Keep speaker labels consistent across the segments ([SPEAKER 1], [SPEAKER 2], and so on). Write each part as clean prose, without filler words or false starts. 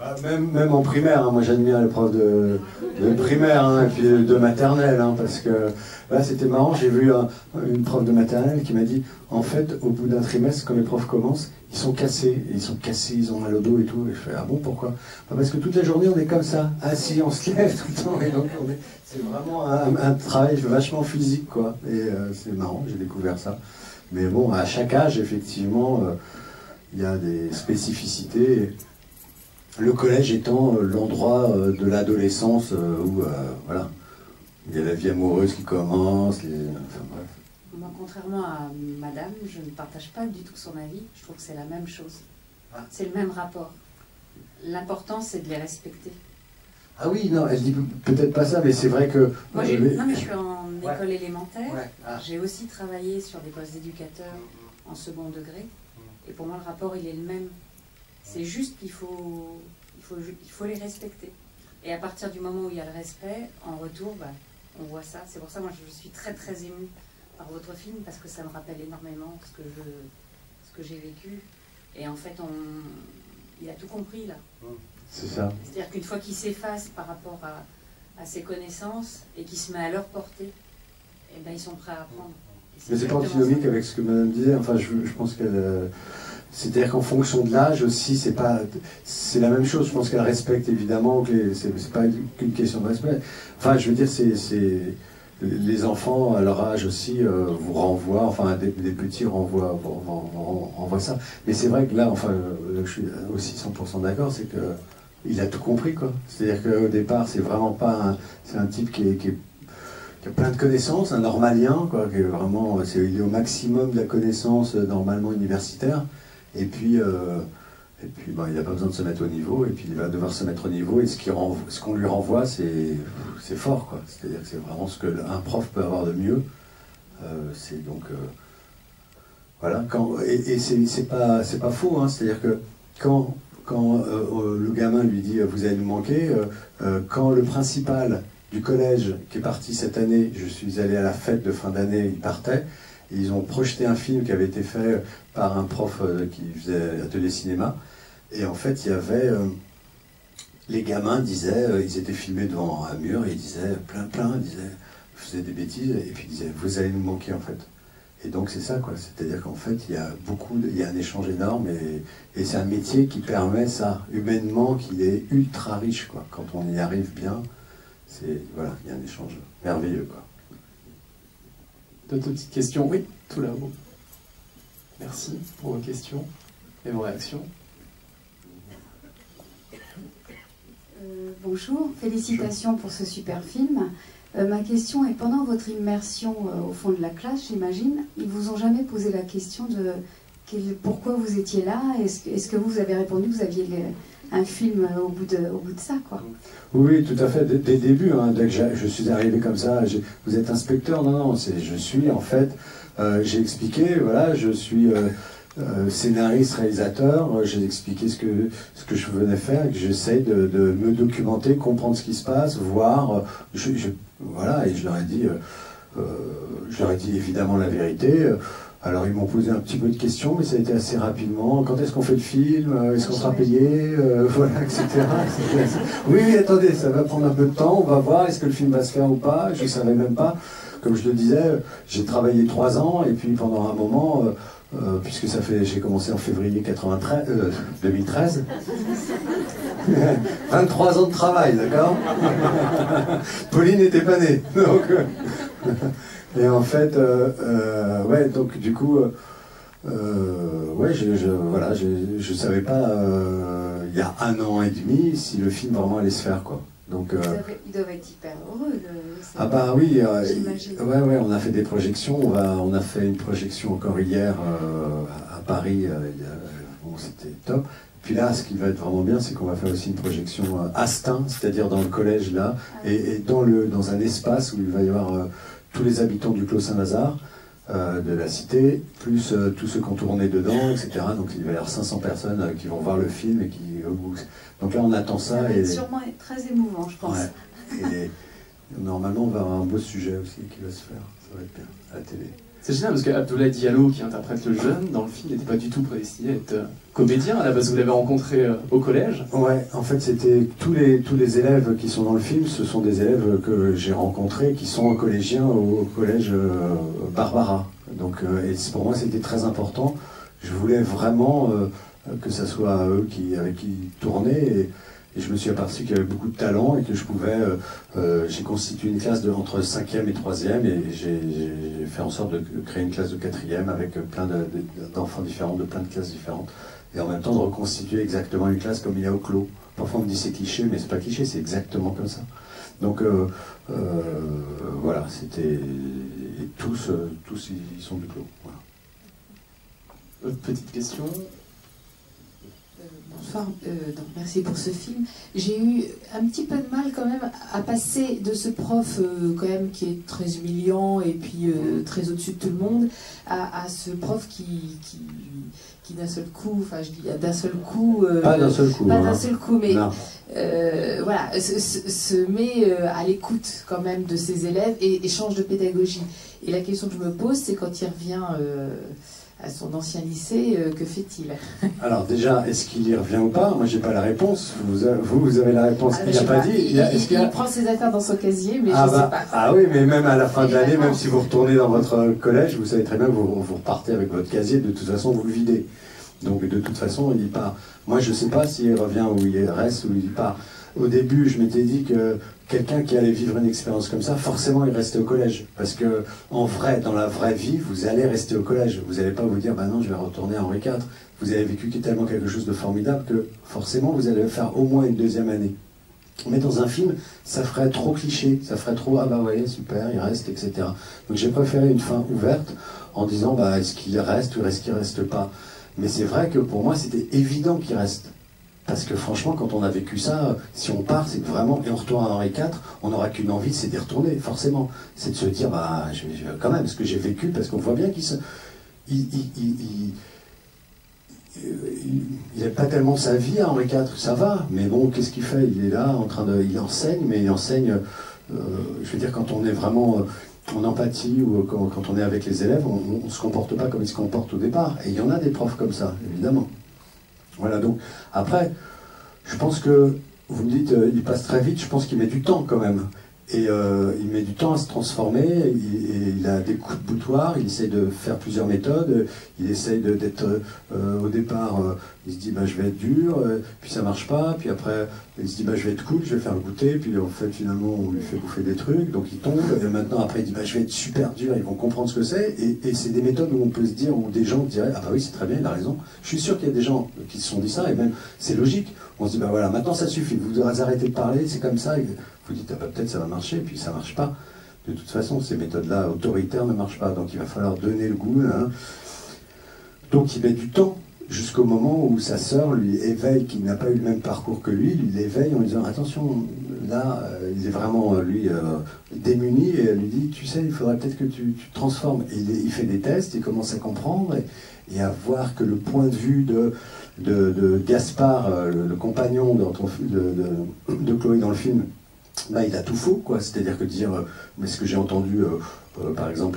[SPEAKER 1] Même en primaire, hein, moi j'admire les profs de primaire, hein, et puis de maternelle, hein, parce que là c'était marrant, j'ai vu une prof de maternelle qui m'a dit, en fait, au bout d'un trimestre, quand les profs commencent, ils sont cassés, ils ont mal au dos et tout. Et je fais, ah bon, pourquoi? Parce que toute la journée on est comme ça, assis, on se lève tout le temps, et donc c'est vraiment un travail vachement physique, quoi. Et c'est marrant, j'ai découvert ça. Mais bon, à chaque âge, effectivement, il y a des spécificités. Le collège étant l'endroit de l'adolescence où voilà, il y a la vie amoureuse qui commence, enfin bref.
[SPEAKER 2] Moi, contrairement à madame, je ne partage pas du tout son avis. Je trouve que c'est la même chose. Ah. C'est le même rapport. L'important, c'est de les respecter.
[SPEAKER 1] Ah oui, non, elle dit peut-être pas ça, mais c'est vrai que...
[SPEAKER 2] Moi, non, mais je suis en école élémentaire.
[SPEAKER 1] Ouais. Ah.
[SPEAKER 2] J'ai aussi travaillé sur des postes d'éducateur en second degré. Et pour moi, le rapport, il est le même. C'est juste qu'il faut les respecter. Et à partir du moment où il y a le respect, en retour, bah, on voit ça. C'est pour ça, moi, je suis très, très émue par votre film, parce que ça me rappelle énormément ce que j'ai vécu. Et en fait, il a tout compris, là.
[SPEAKER 1] C'est ça.
[SPEAKER 2] C'est-à-dire qu'une fois qu'il s'efface par rapport à ses connaissances et qu'il se met à leur portée, eh ben, ils sont prêts à apprendre.
[SPEAKER 1] Mais c'est pas antinomique avec ce que madame disait. Enfin, je pense qu'elle... C'est-à-dire qu'en fonction de l'âge aussi, c'est la même chose. Je pense qu'elle respecte évidemment, que c'est pas qu'une question de respect. Enfin, je veux dire, les enfants à leur âge aussi vous renvoient, enfin des petits renvoient ça. Mais c'est vrai que là, enfin, là, je suis aussi 100% d'accord, c'est que il a tout compris, quoi. C'est-à-dire qu'au départ, c'est vraiment pas c'est un type qui a plein de connaissances, un normalien, quoi, qui est vraiment, il est au maximum de la connaissance normalement universitaire. Et puis bah, il n'a pas besoin de se mettre au niveau, et puis il va devoir se mettre au niveau, et ce qu'on lui renvoie, c'est fort, quoi. C'est-à-dire que c'est vraiment ce qu'un prof peut avoir de mieux. C'est donc... voilà, et c'est pas faux, hein, c'est-à-dire que quand le gamin lui dit « vous allez nous manquer », quand le principal du collège qui est parti cette année, je suis allé à la fête de fin d'année, il partait, et ils ont projeté un film qui avait été fait par un prof qui faisait atelier cinéma. Et en fait, il y avait... les gamins disaient, ils étaient filmés devant un mur, et ils disaient, ils disaient, je faisais des bêtises, et puis ils disaient, vous allez nous manquer, en fait. Et donc c'est ça, quoi. C'est-à-dire qu'en fait, il y a un échange énorme, et c'est un métier qui permet ça, humainement, qu'il est ultra riche, quoi. Quand on y arrive bien, voilà, il y a un échange merveilleux, quoi.
[SPEAKER 3] D'autres petites questions? Oui, tout là-haut. Merci pour vos questions et vos réactions.
[SPEAKER 4] Bonjour, félicitations pour ce super film. Ma question est, pendant votre immersion au fond de la classe, j'imagine, ils vous ont jamais posé la question de pourquoi vous étiez là? Est-ce que vous avez répondu que vous aviez un film au bout de ça, quoi?
[SPEAKER 1] Oui, tout à fait, dès le début, hein, dès que je suis arrivé comme ça, vous êtes inspecteur? Non, je suis en fait, j'ai expliqué, voilà, je suis scénariste, réalisateur, j'ai expliqué ce que je venais faire, et que j'essaye de me documenter, comprendre ce qui se passe, voir, voilà, et je leur ai dit évidemment la vérité. Alors ils m'ont posé un petit peu de questions, mais ça a été assez rapidement. Quand est-ce qu'on fait le film? Est-ce qu'on sera payé? Voilà, etc. Oui, attendez, ça va prendre un peu de temps, on va voir, est-ce que le film va se faire ou pas? Je ne savais même pas. Comme je le disais, j'ai travaillé 3 ans, et puis pendant un moment, puisque j'ai commencé en février 2013, 23 ans de travail, d'accord? Pauline n'était pas née, donc... Et en fait, ouais, donc du coup, ouais, voilà, je savais pas, il y a 1 an et demi, si le film vraiment allait se faire, quoi. Donc,
[SPEAKER 4] ils doivent être hyper heureux.
[SPEAKER 1] Ah bah oui,
[SPEAKER 4] j'imagine.
[SPEAKER 1] ouais, on a fait des projections, on a fait une projection encore hier à Paris, bon, c'était top. Puis là, ce qui va être vraiment bien, c'est qu'on va faire aussi une projection à Stein, c'est-à-dire dans le collège là, et dans un espace où il va y avoir tous les habitants du Clos Saint-Lazare, de la cité, plus tous ceux qui ont tourné dedans, etc. Donc il va y avoir 500 personnes qui vont voir le film et qui... donc là on attend ça.
[SPEAKER 4] Ça va être sûrement très émouvant, je pense.
[SPEAKER 1] Ouais. Et on normalement, on va avoir un beau sujet aussi qui va se faire. Ça va être bien, à la télé.
[SPEAKER 3] C'est génial parce qu'Abdoulaye Diallo, qui interprète le jeune, dans le film, n'était pas du tout prédestiné à être comédien à la base. Vous l'avez rencontré au collège.
[SPEAKER 1] Ouais, en fait, c'était tous les élèves qui sont dans le film, ce sont des élèves que j'ai rencontrés, qui sont collégiens au collège Barbara. Donc, et pour moi, c'était très important. Je voulais vraiment que ça soit eux avec qui tourner. Et je me suis aperçu qu'il y avait beaucoup de talent et que je pouvais... j'ai constitué une classe entre 5e et 3e et j'ai fait en sorte de créer une classe de 4e avec plein d'enfants différents, de plein de classes différentes. Et en même temps de reconstituer exactement une classe comme il y a au clos. Parfois on me dit c'est cliché, mais c'est pas cliché, c'est exactement comme ça. Donc voilà, c'était... Et tous ils sont du clos. Voilà.
[SPEAKER 3] Autre petite question.
[SPEAKER 5] Bonsoir, donc merci pour ce film. J'ai eu un petit peu de mal quand même à passer de ce prof quand même qui est très humiliant et puis très au-dessus de tout le monde à ce prof qui d'un seul coup, enfin je dis d'un seul coup...
[SPEAKER 1] pas d'un seul coup.
[SPEAKER 5] Pas
[SPEAKER 1] hein.
[SPEAKER 5] d'un seul coup, mais
[SPEAKER 1] voilà,
[SPEAKER 5] se met à l'écoute quand même de ses élèves et change de pédagogie. Et la question que je me pose, c'est quand il revient... à son ancien lycée, que fait-il?
[SPEAKER 1] Alors déjà, est-ce qu'il y revient ou pas? Moi, j'ai pas la réponse. Vous avez la réponse. Il n'a pas dit.
[SPEAKER 5] Il prend ses affaires dans son casier, mais je ne sais pas.
[SPEAKER 1] Ah oui, mais même à la fin de l'année, même si vous retournez dans votre collège, vous savez très bien que vous repartez avec votre casier. De toute façon, vous le videz. Donc de toute façon, il part. Moi, je ne sais pas s'il revient ou il reste ou il part. Au début, je m'étais dit que quelqu'un qui allait vivre une expérience comme ça, forcément, il restait au collège. Parce que, en vrai, dans la vraie vie, vous allez rester au collège. Vous n'allez pas vous dire, bah non, je vais retourner à Henri IV. Vous avez vécu tellement quelque chose de formidable que, forcément, vous allez faire au moins une deuxième année. Mais dans un film, ça ferait trop cliché. Ça ferait trop, ah bah ouais, super, il reste, etc. Donc j'ai préféré une fin ouverte en disant, bah est-ce qu'il reste ou est-ce qu'il reste pas. Mais c'est vrai que pour moi, c'était évident qu'il reste. Parce que franchement, quand on a vécu ça, si on part, c'est que vraiment, et on retourne à Henri IV, on n'aura qu'une envie, c'est d'y retourner, forcément. C'est de se dire, bah, je vais quand même, ce que j'ai vécu, parce qu'on voit bien qu'il n'a pas tellement sa vie à Henri IV, ça va, mais bon, qu'est-ce qu'il fait? Il est là, il enseigne, mais il enseigne, je veux dire, quand on est vraiment en empathie, ou quand on est avec les élèves, on ne se comporte pas comme ils se comportent au départ. Et il y en a des profs comme ça, évidemment. Voilà, donc, après, je pense que, vous me dites, il passe très vite, je pense qu'il met du temps quand même. Et il met du temps à se transformer, et il a des coups de boutoir, il essaye de faire plusieurs méthodes, il essaye d'être, au départ, il se dit, bah, je vais être dur, puis ça marche pas, puis après, il se dit, bah, je vais être cool, je vais faire le goûter, puis en fait, finalement, on lui fait bouffer des trucs, donc il tombe, et maintenant, après, il dit, bah, je vais être super dur, ils vont comprendre ce que c'est, et c'est des méthodes où on peut se dire, où des gens diraient, ah bah oui, c'est très bien, il a raison. Je suis sûr qu'il y a des gens qui se sont dit ça, et même, c'est logique. On se dit, bah voilà, maintenant ça suffit, vous arrêtez de parler, c'est comme ça, et vous dites, ah bah peut-être ça va marcher, puis ça marche pas. De toute façon, ces méthodes-là autoritaires ne marchent pas, donc il va falloir donner le goût. Hein. Donc il met du temps, jusqu'au moment où sa sœur lui éveille, qui n'a pas eu le même parcours que lui l'éveille en lui disant, attention, là, il est vraiment, lui, démuni, et elle lui dit, tu sais, il faudrait peut-être que tu te transformes. Et il fait des tests, il commence à comprendre, et à voir que le point de vue de Gaspard, le compagnon de Chloé dans le film, bah, il a tout faux, quoi. C'est-à-dire que dire, mais ce que j'ai entendu, par exemple,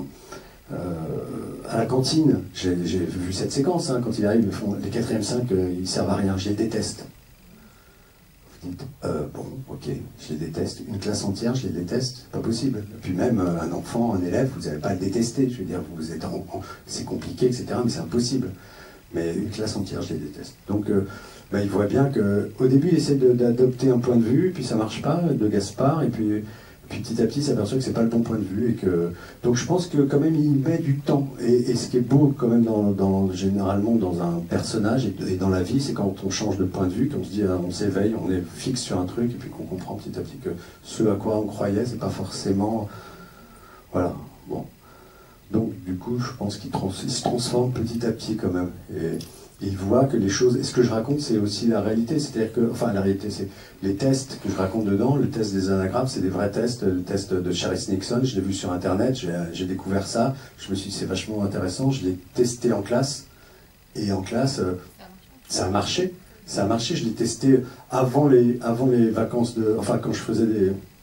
[SPEAKER 1] à la cantine, j'ai vu cette séquence, hein, quand il arrive, les 4e 5, ils servent à rien, je les déteste. Vous dites, bon, ok, je les déteste. Une classe entière, je les déteste, pas possible. Et puis même un enfant, un élève, vous n'allez pas le détester. Je veux dire, c'est compliqué, etc., mais c'est impossible. Mais une classe entière, je les déteste. Donc, bah, il voit bien qu'au début, il essaie d'adopter un point de vue, puis ça marche pas, de Gaspard, et puis petit à petit, il s'aperçoit que c'est pas le bon point de vue. Donc je pense que quand même, il met du temps. Et ce qui est beau quand même, généralement, dans un personnage et dans la vie, c'est quand on change de point de vue, qu'on se dit, on s'éveille, on est fixe sur un truc, et puis qu'on comprend petit à petit que ce à quoi on croyait, c'est pas forcément... Voilà, bon. Donc, du coup, je pense qu'il se transforme petit à petit quand même. Et il voit que les choses... Et ce que je raconte, c'est aussi la réalité. C'est-à-dire que... Enfin, la réalité, c'est les tests que je raconte dedans. Le test des anagrammes, c'est des vrais tests. Le test de Charis Nixon, je l'ai vu sur Internet. J'ai découvert ça. Je me suis dit, c'est vachement intéressant. Je l'ai testé en classe. Et en classe, ça a marché. Ça a marché. Je l'ai testé avant les vacances de... Enfin, quand je faisais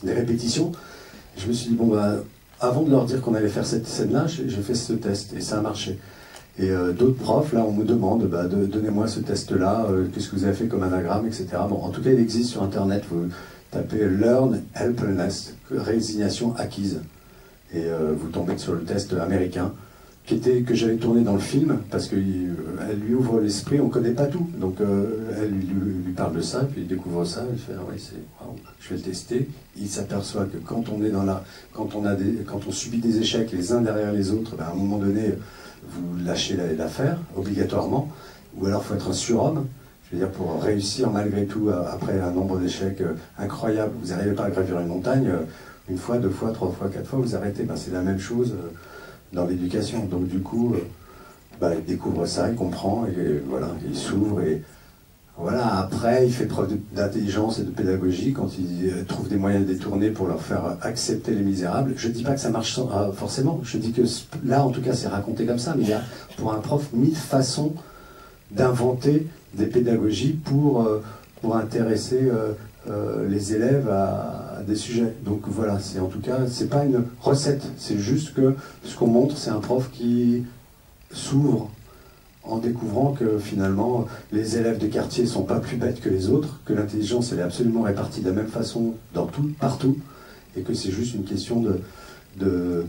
[SPEAKER 1] des répétitions. Je me suis dit, bon, bah, avant de leur dire qu'on allait faire cette scène-là, j'ai fait ce test, et ça a marché. Et d'autres profs, là, on me demande, bah, donnez-moi ce test-là, qu'est-ce que vous avez fait comme anagramme, etc. Bon, en tout cas, il existe sur Internet, vous tapez Learn Helplessness, résignation acquise, et vous tombez sur le test américain, que j'avais tourné dans le film, parce qu'elle lui ouvre l'esprit, on ne connaît pas tout, donc elle lui parle de ça, puis il découvre ça, il fait, ah ouais, wow, je vais le tester. Il s'aperçoit que quand on est quand on subit des échecs les uns derrière les autres, ben, à un moment donné, vous lâchez l'affaire, obligatoirement, ou alors il faut être un surhomme, je veux dire, pour réussir malgré tout, après un nombre d'échecs incroyable, vous n'arrivez pas à gravir une montagne, une fois, deux fois, trois fois, quatre fois, vous arrêtez, ben, c'est la même chose dans l'éducation. Donc du coup, bah, il découvre ça, il comprend, et voilà, il s'ouvre, et voilà, après il fait preuve d'intelligence et de pédagogie quand il trouve des moyens détournés pour leur faire accepter les misérables. Je ne dis pas que ça marche forcément, je dis que là en tout cas c'est raconté comme ça, mais il y a pour un prof 1000 façons d'inventer des pédagogies pour intéresser les élèves à des sujets. Donc voilà, c'est en tout cas, c'est pas une recette, c'est juste que ce qu'on montre, c'est un prof qui s'ouvre en découvrant que finalement les élèves de quartier sont pas plus bêtes que les autres, que l'intelligence elle est absolument répartie de la même façon dans tout, partout, et que c'est juste une question de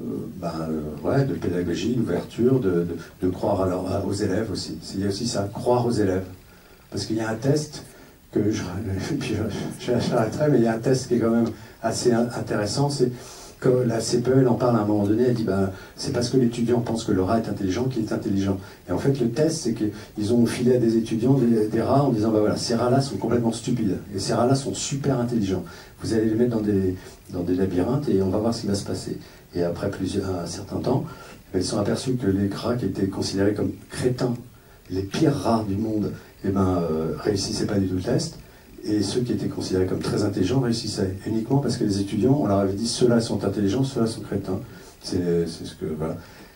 [SPEAKER 1] pédagogie, d'ouverture, de croire aux élèves aussi. Il y a aussi ça, croire aux élèves. Parce qu'il y a un test que j'arrêterai, mais il y a un test qui est quand même assez intéressant, c'est que la CPE, elle en parle à un moment donné, elle dit ben, c'est parce que l'étudiant pense que le rat est intelligent qu'il est intelligent. Et en fait, le test, c'est qu'ils ont filé à des étudiants des rats en disant ben voilà, ces rats-là sont complètement stupides, et ces rats-là sont super intelligents. Vous allez les mettre dans des labyrinthes et on va voir ce qui va se passer. Et après un certain temps, ils se sont aperçus que les rats qui étaient considérés comme crétins, les pires rats du monde, réussissaient pas du tout le test. Et ceux qui étaient considérés comme très intelligents réussissaient uniquement parce que les étudiants, on leur avait dit ceux-là sont intelligents, ceux-là sont crétins. C'est ce que voilà.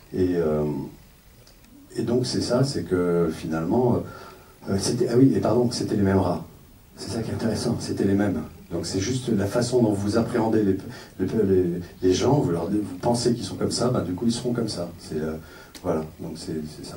[SPEAKER 1] Et donc c'est ça, c'est que finalement c'était c'était les mêmes rats. C'est ça qui est intéressant, c'était les mêmes. Donc c'est juste la façon dont vous appréhendez les gens, vous pensez qu'ils sont comme ça, du coup ils seront comme ça. Voilà, donc c'est ça.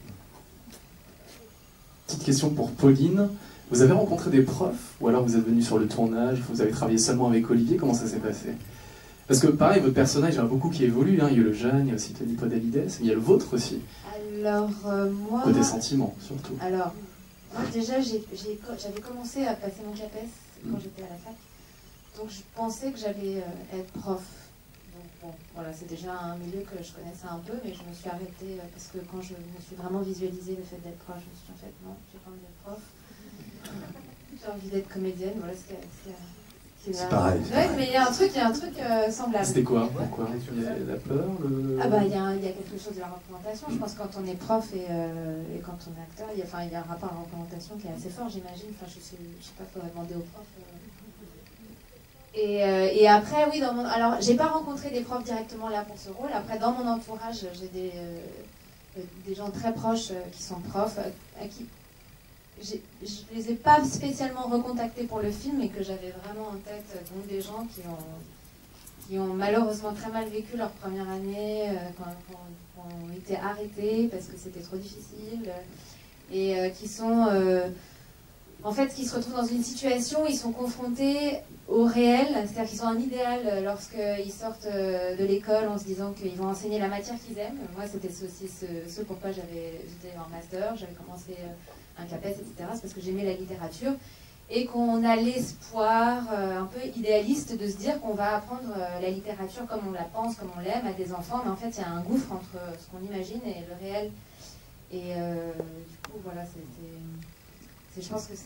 [SPEAKER 3] Petite question pour Pauline. Vous avez rencontré des profs, ou alors vous êtes venu sur le tournage, vous avez travaillé seulement avec Olivier, comment ça s'est passé? Parce que pareil, votre personnage, il y en a beaucoup qui évoluent, hein. Il y a le jeune, il y a aussi Tony Podalides, mais il y a le vôtre aussi.
[SPEAKER 4] Alors moi...
[SPEAKER 3] Côté sentiment, surtout.
[SPEAKER 4] Alors, moi déjà, j'avais commencé à passer mon CAPES quand j'étais à la fac, donc je pensais que j'allais être prof. Donc bon, voilà, c'est déjà un milieu que je connaissais un peu, mais je me suis arrêtée parce que quand je me suis vraiment visualisé le fait d'être prof, je me suis dit en fait non, j'ai pas envie d'être prof. J'ai envie d'être comédienne, voilà ce
[SPEAKER 1] c'est pareil.
[SPEAKER 4] Ouais, mais il y a un truc semblable.
[SPEAKER 3] C'était quoi? Pourquoi? Il y a la peur
[SPEAKER 4] Ah bah il y a quelque chose de la représentation. Je pense que quand on est prof et quand on est acteur, il y a un rapport à la représentation qui est assez fort, j'imagine. Enfin, je sais pas, faudrait demander aux profs. Et après, oui, alors j'ai pas rencontré des profs directement là pour ce rôle. Après, dans mon entourage, j'ai des gens très proches qui sont profs, à qui je ne les ai pas spécialement recontactés pour le film, mais que j'avais vraiment en tête, donc des gens qui ont malheureusement très mal vécu leur première année, qui ont été arrêtés parce que c'était trop difficile, et qui sont... en fait, qui se retrouvent dans une situation où ils sont confrontés au réel, c'est-à-dire qu'ils ont un idéal lorsqu'ils sortent de l'école en se disant qu'ils vont enseigner la matière qu'ils aiment. Moi, c'était aussi ce pourquoi j'étais en master, j'avais commencé un CAPES, etc. C'est parce que j'aimais la littérature et qu'on a l'espoir un peu idéaliste de se dire qu'on va apprendre la littérature comme on la pense, comme on l'aime à des enfants, mais en fait, il y a un gouffre entre ce qu'on imagine et le réel. Et du coup, voilà, je pense que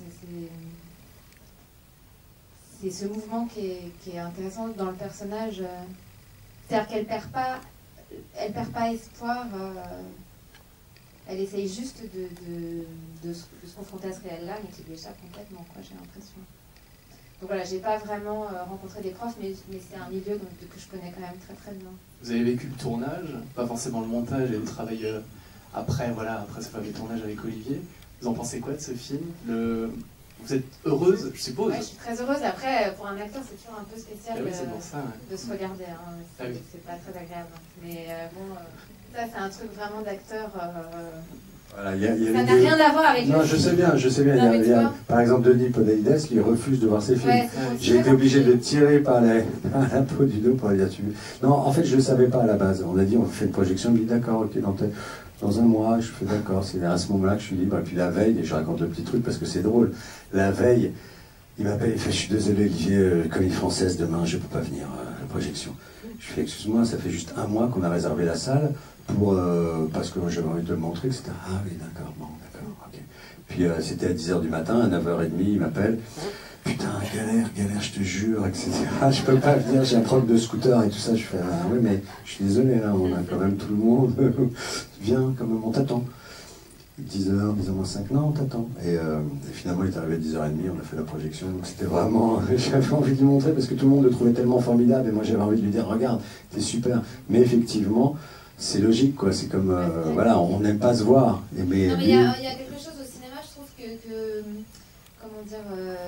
[SPEAKER 4] c'est ce mouvement qui est intéressant dans le personnage. C'est-à-dire qu'elle perd pas espoir. Elle essaye juste de se confronter à ce réel-là, mais qui lui échappe complètement, quoi, j'ai l'impression. Donc voilà, j'ai pas vraiment rencontré des profs, mais c'est un milieu que je connais quand même très très bien.
[SPEAKER 3] Vous avez vécu le tournage, pas forcément le montage et le travail après ce fameux tournage avec Olivier. Vous en pensez quoi de ce film? Vous êtes heureuse, je suppose.
[SPEAKER 6] Ouais, je suis très heureuse. Après, pour un acteur, c'est toujours un peu spécial
[SPEAKER 3] Oui, c'est pour ça, ouais.
[SPEAKER 6] de se regarder. Hein. C'est pas très agréable. Mais bon, ça, c'est un truc vraiment d'acteur.
[SPEAKER 1] Voilà,
[SPEAKER 6] ça n'a rien à voir avec
[SPEAKER 1] non, je sais bien.
[SPEAKER 6] Non,
[SPEAKER 1] par exemple, Denis Podalides, il refuse de voir ses films.
[SPEAKER 6] Ouais,
[SPEAKER 1] j'ai été obligé de tirer par la peau du dos pour lui dire non, en fait, je ne le savais pas à la base. On a dit, on fait une projection, il me dit d'accord, ok, dans un mois, je fais d'accord. C'est à ce moment-là que je suis libre. Et puis la veille, et je raconte le petit truc parce que c'est drôle. La veille, il m'appelle, il fait, je suis désolé, Olivier, Comédie Française, demain, je ne peux pas venir à la projection. Je fais, excuse-moi, ça fait juste un mois qu'on a réservé la salle. Parce que j'avais envie de le montrer, etc. Ah oui, d'accord, bon, d'accord, ok. Puis c'était à 10h du matin, à 9h30, il m'appelle. Putain, galère, je te jure, etc. Je peux pas venir, j'ai un problème de scooter et tout ça. Je fais, ah oui, mais je suis désolé, là, on a quand même tout le monde. Viens, quand même, on t'attend. 10h, 10h-5, non, on t'attend. Et finalement, il est arrivé à 10h30, on a fait la projection. Donc c'était vraiment, j'avais envie de lui montrer parce que tout le monde le trouvait tellement formidable. Et moi, j'avais envie de lui dire, regarde, t'es super. Mais effectivement, c'est logique, quoi. C'est comme, voilà, on n'aime pas se voir. Mais
[SPEAKER 6] non, mais il y a quelque chose au cinéma, je trouve que comment dire,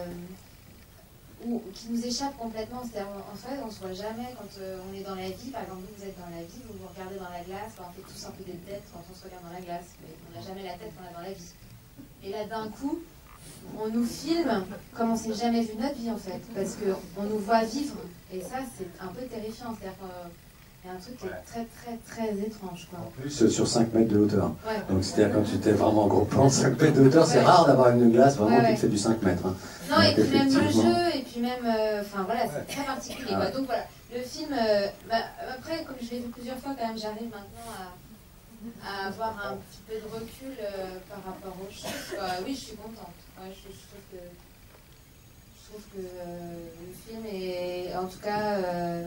[SPEAKER 6] qui nous échappe complètement. C'est-à-dire, en fait, on se voit jamais quand on est dans la vie. Par exemple, vous êtes dans la vie, vous vous regardez dans la glace, on fait tous un peu des têtes quand on se regarde dans la glace, mais on n'a jamais la tête qu'on a dans la vie. Et là, d'un coup, on nous filme comme on s'est jamais vu notre vie, en fait, parce qu'on nous voit vivre. Et ça, c'est un peu terrifiant. C'est-à-dire il y a un truc qui est très très très étrange, quoi.
[SPEAKER 1] En plus, sur 5 mètres de hauteur.
[SPEAKER 6] Ouais.
[SPEAKER 1] Donc c'est-à-dire quand tu étais vraiment en gros plan, 5 mètres de hauteur, c'est rare d'avoir une glace vraiment qui te fait du 5 mètres. Hein.
[SPEAKER 6] Non,
[SPEAKER 1] donc,
[SPEAKER 6] et puis même le jeu, et puis même, enfin voilà, c'est très particulier.
[SPEAKER 1] Ah ouais.
[SPEAKER 6] Donc voilà, le film, après, comme je l'ai vu plusieurs fois, quand même, j'arrive maintenant à avoir un petit peu de recul par rapport aux choses. Oui, je suis contente. Ouais, je trouve que le film est, en tout cas,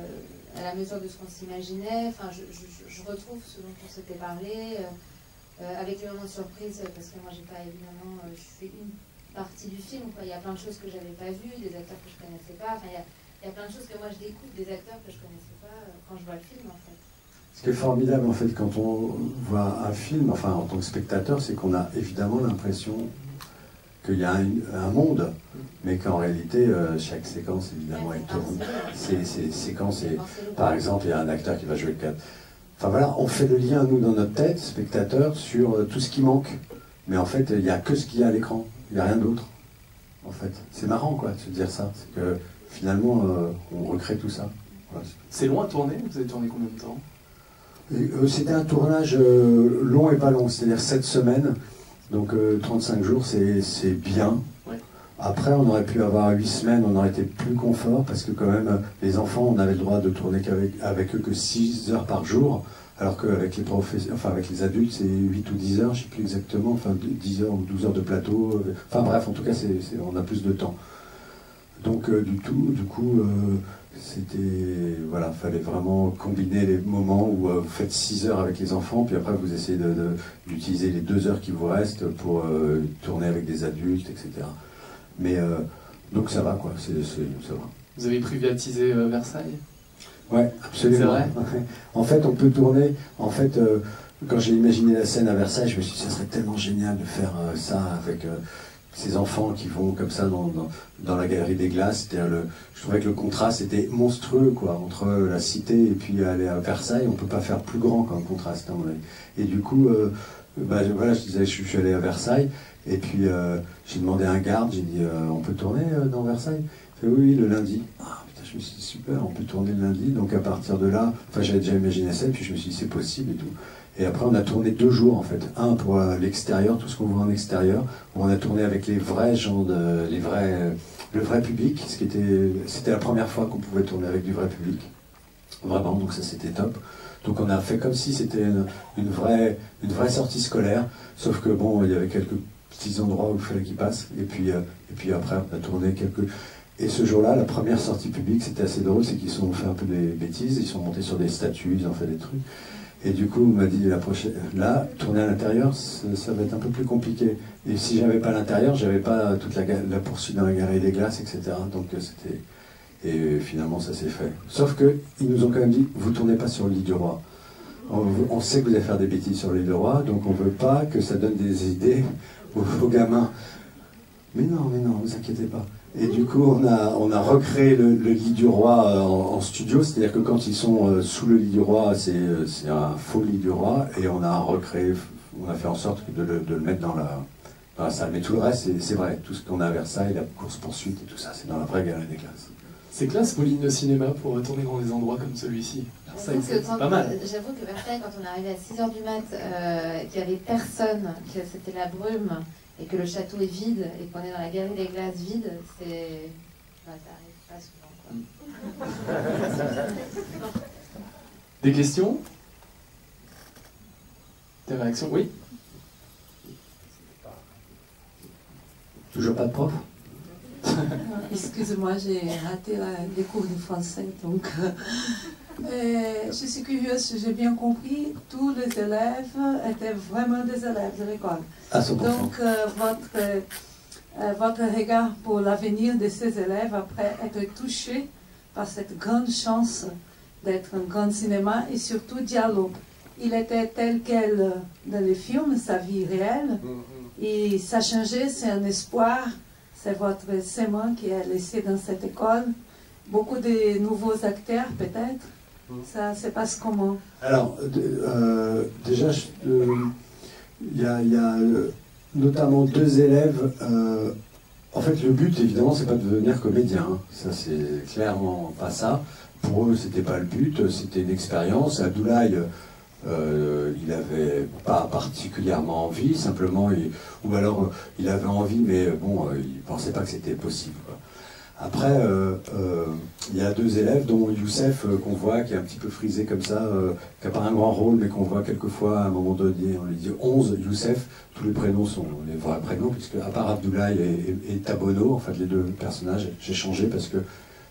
[SPEAKER 6] à la mesure de ce qu'on s'imaginait. Enfin, je retrouve ce dont on s'était parlé, avec les moments de surprise, parce que moi, j'ai pas évidemment, je fais une partie du film, quoi. Il y a plein de choses que j'avais pas vues, des acteurs que je connaissais pas. Enfin, il y a plein de choses que moi je découvre, des acteurs que je connaissais pas quand je vois le film, en fait.
[SPEAKER 1] Ce qui est formidable, en fait, quand on voit un film, enfin, en tant que spectateur, c'est qu'on a évidemment l'impression qu'il y a un monde, mais qu'en réalité, chaque séquence, évidemment, elle tourne. Ces séquences, par exemple, il y a un acteur qui va jouer le cadre. Enfin voilà, on fait le lien, nous, dans notre tête, spectateur, sur tout ce qui manque. Mais en fait, il n'y a que ce qu'il y a à l'écran. Il n'y a rien d'autre, en fait. C'est marrant, quoi, de se dire ça. C'est que, finalement, on recrée tout ça. Voilà.
[SPEAKER 3] C'est long à tourner? Vous avez tourné combien de temps?
[SPEAKER 1] C'était un tournage long et pas long, c'est-à-dire 7 semaines. Donc 35 jours, c'est bien.
[SPEAKER 3] Ouais.
[SPEAKER 1] Après, on aurait pu avoir 8 semaines, on aurait été plus confort, parce que quand même, les enfants, on avait le droit de tourner avec eux que 6 heures par jour, alors qu'avec les avec les adultes, c'est 8 ou 10 heures, je ne sais plus exactement, enfin 10 heures ou 12 heures de plateau. Enfin bref, en tout cas, on a plus de temps. Donc du coup, c'était, voilà, fallait vraiment combiner les moments où vous faites 6 heures avec les enfants, puis après vous essayez d'utiliser les 2 heures qui vous restent pour tourner avec des adultes, etc. Mais donc ça va, quoi, ça va.
[SPEAKER 3] Vous avez privatisé Versailles?
[SPEAKER 1] Ouais, absolument.
[SPEAKER 3] C'est vrai.
[SPEAKER 1] En fait, on peut tourner. En fait, quand j'ai imaginé la scène à Versailles, je me suis dit, ça serait tellement génial de faire ça avec ces enfants qui vont comme ça dans la galerie des glaces. Je trouvais que le contraste était monstrueux, quoi, entre la cité et puis aller à Versailles. On peut pas faire plus grand comme contraste, hein, et du coup, voilà, je disais, je suis allé à Versailles, et puis j'ai demandé à un garde, j'ai dit, on peut tourner dans Versailles? Il fait, oui, le lundi. Ah, putain, je me suis dit, super, on peut tourner le lundi. Donc à partir de là, enfin, j'avais déjà imaginé ça, et puis je me suis dit, c'est possible et tout. Et après, on a tourné 2 jours, en fait. Un pour l'extérieur, tout ce qu'on voit en extérieur, où on a tourné avec les vrais gens, le vrai public. C'était la première fois qu'on pouvait tourner avec du vrai public. Vraiment, donc ça, c'était top. Donc on a fait comme si c'était une vraie sortie scolaire, sauf que bon, il y avait quelques petits endroits où il fallait qu'ils passent. Et puis après, on a tourné quelques... Et ce jour-là, la première sortie publique, c'était assez drôle, c'est qu'ils ont fait un peu des bêtises, ils sont montés sur des statues, ils ont fait des trucs. Et du coup, on m'a dit, là, tourner à l'intérieur, ça va être un peu plus compliqué. Et si j'avais pas l'intérieur, j'avais pas toute la poursuite dans la galerie des glaces, etc. Donc c'était... Et finalement, ça s'est fait. Sauf qu'ils nous ont quand même dit, vous tournez pas sur le lit du roi. On sait que vous allez faire des bêtises sur le lit du roi, donc on veut pas que ça donne des idées aux gamins. Mais non, ne vous inquiétez pas. Et du coup, on a recréé le lit du roi en studio, c'est-à-dire que quand ils sont sous le lit du roi, c'est un faux lit du roi, et on a recréé, on a fait en sorte de le mettre dans la salle. Mais tout le reste, c'est vrai, tout ce qu'on a à Versailles, la course-poursuite et tout ça, c'est dans la vraie galerie des glaces.
[SPEAKER 3] C'est classe, Pauline, le cinéma, pour retourner dans des endroits comme celui-ci. Ça, c'est pas mal.
[SPEAKER 6] J'avoue que Versailles, quand on est arrivé à 6h du mat, qu'il n'y avait personne, que c'était la brume, et que le château est vide, et qu'on est dans la galerie des glaces vide, c'est... Bah, ça arrive pas souvent, quoi.
[SPEAKER 3] Des questions? Des réactions? Oui?
[SPEAKER 1] Toujours pas de prof?
[SPEAKER 7] Excusez-moi, j'ai raté les cours de français, donc je suis curieuse, j'ai bien compris, tous les élèves étaient vraiment des élèves de l'école.
[SPEAKER 1] À 100%.
[SPEAKER 7] Donc votre regard pour l'avenir de ces élèves après être touché par cette grande chance d'être un grand cinéma et surtout dialogue. Il était tel quel dans les films, sa vie réelle, et ça changeait, c'est un espoir. C'est votre sément qui a laissé dans cette école. Beaucoup de nouveaux acteurs, peut-être. Ça se passe comment?
[SPEAKER 1] Alors, déjà, il y a notamment 2 élèves. En fait, le but, évidemment, c'est pas de devenir comédien. Hein. Ça, c'est clairement pas ça. Pour eux, c'était pas le but. C'était une expérience. Abdoulaye, il n'avait pas particulièrement envie, simplement, ou alors il avait envie, mais bon, il ne pensait pas que c'était possible, quoi. Après, il y a 2 élèves, dont Youssef, qu'on voit, qui est un petit peu frisé comme ça, qui n'a pas un grand rôle, mais qu'on voit quelquefois à un moment donné, on lui dit 11, Youssef, tous les prénoms sont les vrais prénoms, puisque à part Abdoulaye et Tabono, en fait, les 2 personnages, j'ai changé parce que,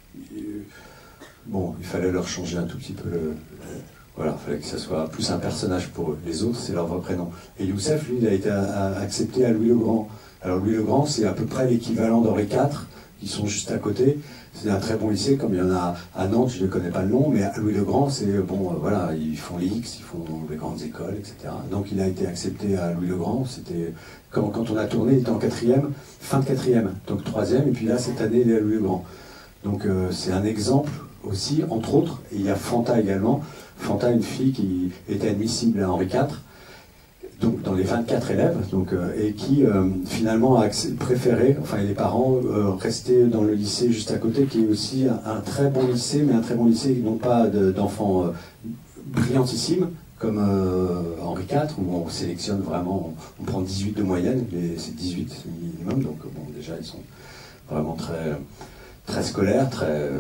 [SPEAKER 1] bon, il fallait leur changer un tout petit peu voilà, il fallait que ça soit plus un personnage pour eux. Les autres, c'est leur vrai prénom. Et Youssef, lui, il a été accepté à Louis le Grand. Alors Louis le Grand, c'est à peu près l'équivalent d'Henri IV, qui sont juste à côté. C'est un très bon lycée, comme il y en a à Nantes, je ne connais pas le nom, mais à Louis le Grand, c'est bon, voilà, ils font l'X, ils font les grandes écoles, etc. Donc il a été accepté à Louis le Grand. C'était quand on a tourné, il était en 4e, fin de 4e, donc 3e, et puis là, cette année, il est à Louis le Grand. Donc c'est un exemple aussi, entre autres, et il y a Fanta également. Fanta, une fille qui était admissible à Henri IV, donc dans les 24 élèves, donc, et qui finalement a préféré, enfin les parents, rester dans le lycée juste à côté, qui est aussi un très bon lycée, mais un très bon lycée, non pas d'enfants brillantissimes, comme Henri IV, où on sélectionne vraiment, on prend 18 de moyenne, c'est 18 c'est le minimum, donc bon, déjà ils sont vraiment très scolaires, très...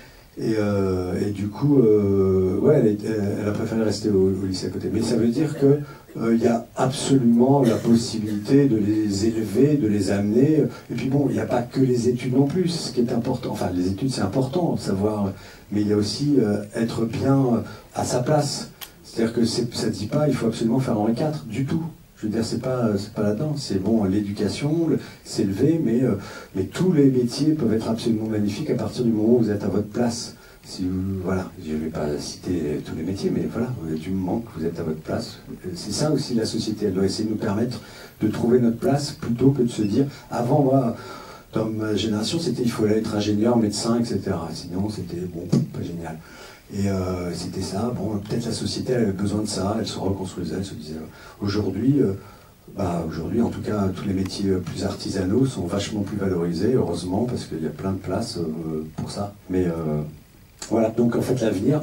[SPEAKER 1] Et du coup, ouais, elle a préféré rester au lycée à côté. Mais ça veut dire qu'il y a absolument la possibilité de les élever, de les amener. Et puis bon, il n'y a pas que les études non plus, ce qui est important. Enfin, les études, c'est important de savoir, mais il y a aussi être bien à sa place. C'est-à-dire que ça ne dit pas, il faut absolument faire Henri IV, du tout. Je veux dire, c'est pas là-dedans. C'est bon, l'éducation, s'élever, mais tous les métiers peuvent être absolument magnifiques à partir du moment où vous êtes à votre place. Voilà, je ne vais pas citer tous les métiers, mais voilà, du moment que vous êtes à votre place. C'est ça aussi la société. Elle doit essayer de nous permettre de trouver notre place plutôt que de se dire, avant, moi, dans ma génération, c'était il fallait être ingénieur, médecin, etc. Sinon, c'était bon, pas génial. Et c'était ça, bon, peut-être la société elle avait besoin de ça, elle se reconstruisait, elle se disait, aujourd'hui, en tout cas, tous les métiers plus artisanaux sont vachement plus valorisés, heureusement, parce qu'il y a plein de places pour ça. Mais voilà, donc en fait, l'avenir,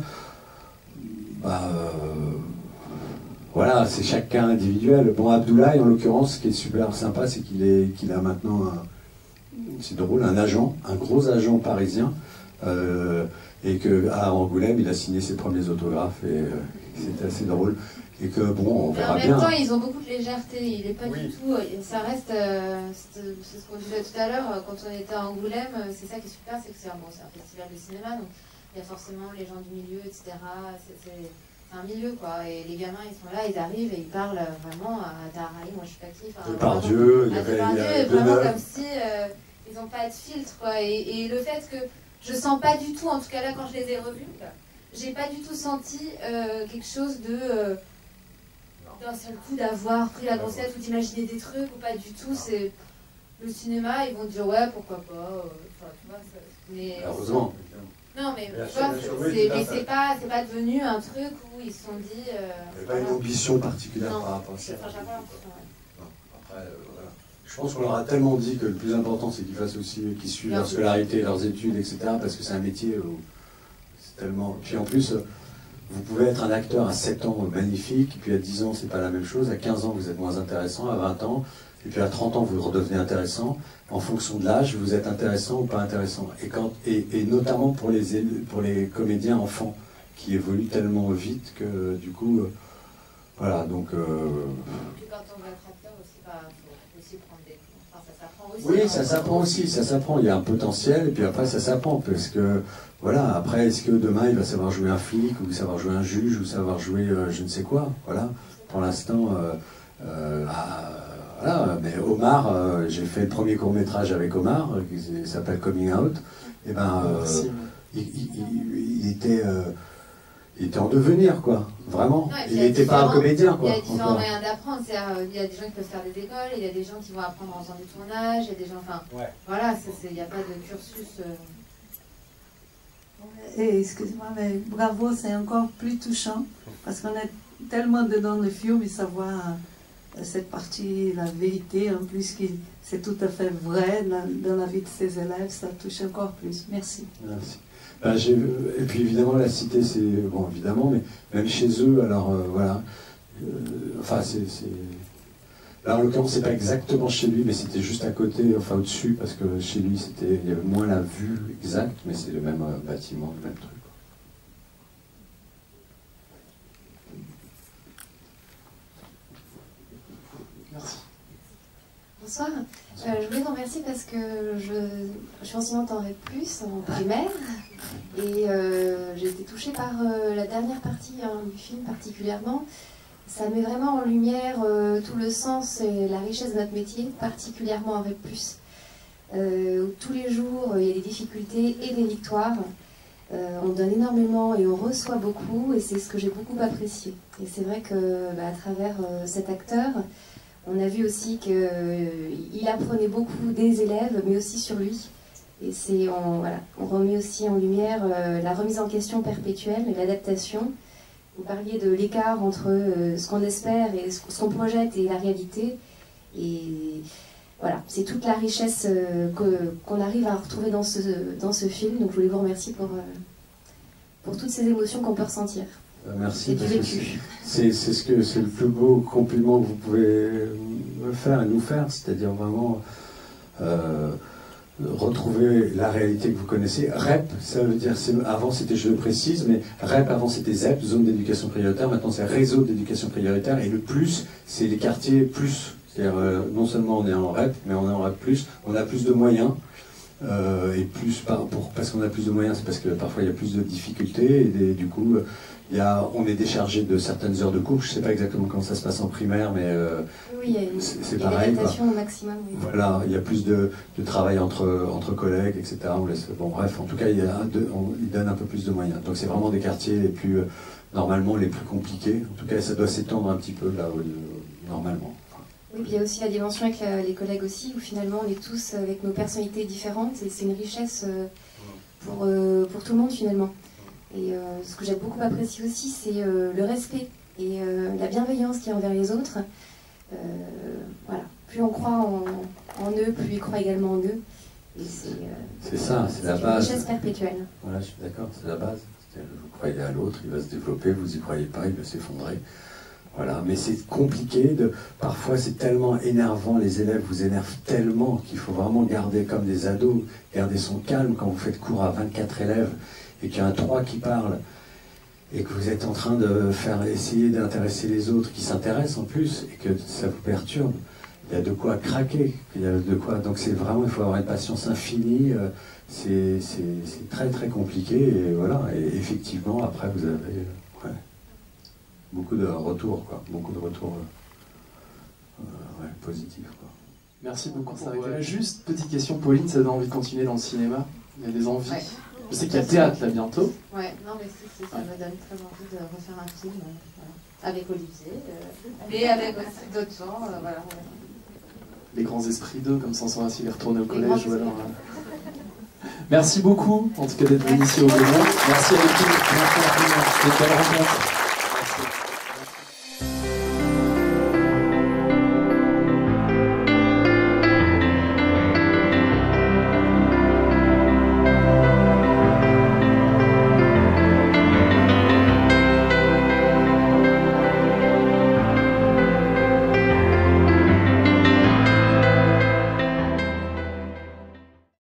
[SPEAKER 1] voilà, c'est chacun individuel. Bon, Abdoulaye, en l'occurrence, ce qui est super sympa, c'est qu'il a maintenant, c'est drôle, un gros agent parisien, et qu'à Angoulême, il a signé ses premiers autographes, et c'est assez drôle. Et que bon, on verra bien.
[SPEAKER 6] En même temps, ils ont beaucoup de légèreté, il n'est pas du tout. Ça reste. C'est ce qu'on disait tout à l'heure, quand on était à Angoulême, c'est ça qui est super, c'est que c'est un festival de cinéma, donc il y a forcément les gens du milieu, etc. C'est un milieu, quoi. Et les gamins, ils sont là, ils arrivent et ils parlent vraiment à Daraï, moi je suis pas qui.
[SPEAKER 1] Depardieu,
[SPEAKER 6] vraiment comme si ils n'ont pas de filtre, quoi. Et le fait que je sens pas du tout, en tout cas là quand je les ai revus, j'ai pas du tout senti quelque chose de d'un seul coup d'avoir pris la grossette ou d'imaginer des trucs ou pas du tout. C'est Le cinéma, ils vont dire ouais, pourquoi pas. Enfin, tu vois, mais
[SPEAKER 1] Heureusement.
[SPEAKER 6] non, mais
[SPEAKER 1] Bien
[SPEAKER 6] tu
[SPEAKER 1] sûr,
[SPEAKER 6] vois,
[SPEAKER 1] bien sûr, oui, tout à fait.
[SPEAKER 6] c'est pas devenu un truc où ils se sont dit.
[SPEAKER 1] Il n'y a pas une ambition particulière
[SPEAKER 6] non,
[SPEAKER 1] par rapport à ça.
[SPEAKER 6] enfin, j'ai pas l'impression, ouais.
[SPEAKER 1] Non. Après, voilà. Je pense qu'on leur a tellement dit que le plus important, c'est qu'ils fassent aussi, qu'ils suivent
[SPEAKER 6] Bien
[SPEAKER 1] leur
[SPEAKER 6] sûr.
[SPEAKER 1] scolarité, leurs études, etc. Parce que c'est un métier où c'est tellement. Puis en plus, vous pouvez être un acteur à 7 ans magnifique, puis à 10 ans, c'est pas la même chose. À 15 ans, vous êtes moins intéressant, à 20 ans, et puis à 30 ans, vous redevenez intéressant. En fonction de l'âge, vous êtes intéressant ou pas intéressant. Et notamment pour les comédiens enfants, qui évoluent tellement vite que du coup, voilà, donc.
[SPEAKER 6] Et puis quand on veut être acteur aussi, faut aussi prendre des cours. Enfin, ça s'apprend aussi.
[SPEAKER 1] Oui, ça s'apprend aussi, ça s'apprend. Il y a un potentiel, et puis après, ça s'apprend. Parce que, voilà, après, est-ce que demain, il va savoir jouer un flic, ou savoir jouer un juge, ou savoir jouer je ne sais quoi. Voilà. Pour l'instant, voilà. Mais Omar, j'ai fait le premier court-métrage avec Omar, qui s'appelle Coming Out. Et ben, il était en devenir, quoi. Vraiment.
[SPEAKER 6] Ouais,
[SPEAKER 1] Il n'était pas un comédien, quoi.
[SPEAKER 6] Il y a différents moyens d'apprendre. Il y a des gens qui peuvent faire des écoles, il y a des gens qui vont apprendre en faisant du tournage, il y a des gens. Enfin,
[SPEAKER 1] Ouais.
[SPEAKER 6] voilà, il n'y a pas de cursus.
[SPEAKER 7] Et excuse-moi, mais bravo, c'est encore plus touchant parce qu'on est tellement dedans le film et savoir cette partie, la vérité, en plus, qui c'est tout à fait vrai dans la vie de ses élèves, ça touche encore plus. Merci.
[SPEAKER 1] Merci. Ben, et puis évidemment, la cité, c'est. Bon, évidemment, mais même chez eux, alors voilà. Enfin, là, en l'occurrence, c'est pas exactement chez lui, mais c'était juste à côté, enfin au-dessus, parce que chez lui, il y avait moins la vue exacte, mais c'est le même bâtiment, le même truc.
[SPEAKER 3] Merci.
[SPEAKER 6] Bonsoir. Je voulais vous remercier parce que je suis enseignante en REP+, en primaire, et j'ai été touchée par la dernière partie du film particulièrement. Ça met vraiment en lumière tout le sens et la richesse de notre métier, particulièrement en REP+. Où tous les jours, il y a des difficultés et des victoires. On donne énormément et on reçoit beaucoup, et c'est ce que j'ai beaucoup apprécié. Et c'est vrai que à travers cet acteur, on a vu aussi qu'il apprenait beaucoup des élèves, mais aussi sur lui. Et on remet aussi en lumière la remise en question perpétuelle et l'adaptation. Vous parliez de l'écart entre ce qu'on espère et ce qu'on projette et la réalité. Et voilà, c'est toute la richesse qu'on arrive à retrouver dans ce film. Donc je voulais vous remercier pour toutes ces émotions qu'on peut ressentir.
[SPEAKER 1] Merci, parce que c'est le plus beau compliment que vous pouvez me faire et nous faire, c'est-à-dire vraiment retrouver la réalité que vous connaissez. REP, ça veut dire, avant c'était, je le précise, mais REP avant c'était ZEP, zone d'éducation prioritaire, maintenant c'est réseau d'éducation prioritaire, et le plus, c'est les quartiers plus. C'est-à-dire, non seulement on est en REP, mais on est en REP+, on a plus de moyens. Et plus parce qu'on a plus de moyens, c'est parce que parfois il y a plus de difficultés, et du coup on est déchargé de certaines heures de cours. Je ne sais pas exactement comment ça se passe en primaire, mais
[SPEAKER 6] oui,
[SPEAKER 1] c'est pareil.
[SPEAKER 6] L'adaptation au maximum. Oui.
[SPEAKER 1] Voilà, il y a plus de travail entre collègues, etc. Bon, bref, en tout cas, il donne un peu plus de moyens. Donc c'est vraiment des quartiers les plus normalement les plus compliqués. En tout cas, ça doit s'étendre un petit peu là normalement.
[SPEAKER 6] Oui, puis il y a aussi la dimension avec les collègues aussi, où finalement on est tous avec nos personnalités différentes, et c'est une richesse pour tout le monde finalement. Et ce que j'ai beaucoup apprécié aussi, c'est le respect et la bienveillance qu'il y a envers les autres. Voilà. Plus on croit en eux, plus ils croient également en eux. Et
[SPEAKER 1] c'est ça, c'est la base.
[SPEAKER 6] C'est une richesse perpétuelle.
[SPEAKER 1] Voilà, je suis d'accord, c'est la base. Vous croyez à l'autre, il va se développer, vous n'y croyez pas, il va s'effondrer. Voilà, mais c'est compliqué, parfois c'est tellement énervant, les élèves vous énervent tellement qu'il faut vraiment garder comme des ados, garder son calme quand vous faites cours à 24 élèves et qu'il y a un 3 qui parle et que vous êtes en train de essayer d'intéresser les autres qui s'intéressent en plus et que ça vous perturbe. Il y a de quoi craquer, donc c'est vraiment, il faut avoir une patience infinie, c'est très très compliqué, et voilà, et effectivement après vous avez... beaucoup de retours, positifs, quoi.
[SPEAKER 3] Merci beaucoup. Juste petite question, Pauline, ça donne envie de continuer dans le cinéma? Il y a des envies? Ouais. Je sais qu'il y a théâtre là bientôt.
[SPEAKER 6] Ouais, non mais si, ça me donne très envie de refaire un film, voilà. Avec Olivier, et avec aussi d'autres gens, voilà.
[SPEAKER 3] les grands esprits d'eux, comme ça on saura s'il est retourné au collège
[SPEAKER 4] grands
[SPEAKER 3] ou alors... Merci beaucoup, en tout cas, d'être venu ici au Bénin. Merci à l'équipe. Merci à vous. C'était une belle rencontre.